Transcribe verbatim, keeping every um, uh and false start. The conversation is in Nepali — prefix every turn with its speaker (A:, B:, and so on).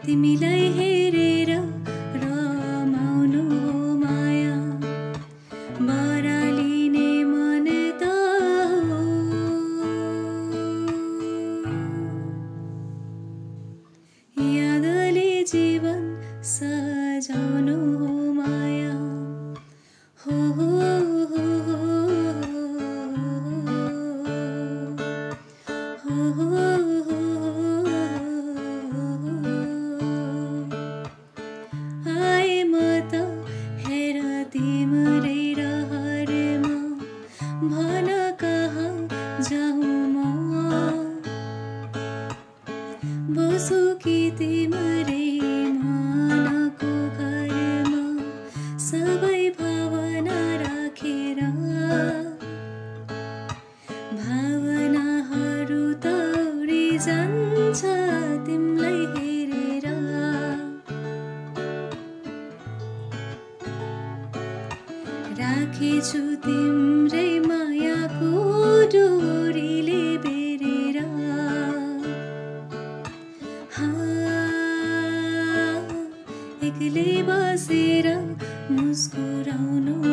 A: तिमीलाई हेरेर रमाउनु हो माया बरालिने मन त हो यादले जीवन सजाउनु हो माया हो हो हो हो हो आए म त हेर तिम्रै रहरमा भन कहाँ जाऊँ म बसु कि तिम्रै मनको घरमा सबै भावना राखेर भावनाहरू तौरी जान्छ तिमीलाई हेरेर राखेछु तिम्रै मायाको डोरीले बेरेर एक्लै बसेर मुस्कुराउनु